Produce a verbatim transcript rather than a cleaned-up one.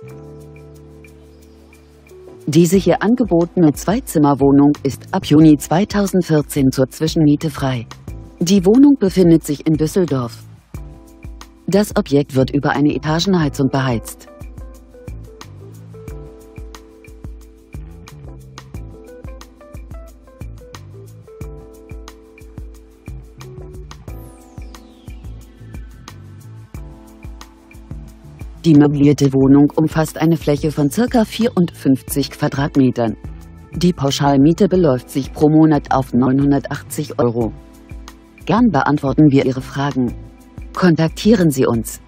Diese hier angebotene Zweizimmerwohnung ist ab Juni zweitausendvierzehn zur Zwischenmiete frei. Die Wohnung befindet sich in Düsseldorf. Das Objekt wird über eine Etagenheizung beheizt. Die möblierte Wohnung umfasst eine Fläche von ca. vierundfünfzig Quadratmetern. Die Pauschalmiete beläuft sich pro Monat auf neunhundertachtzig Euro. Gern beantworten wir Ihre Fragen. Kontaktieren Sie uns.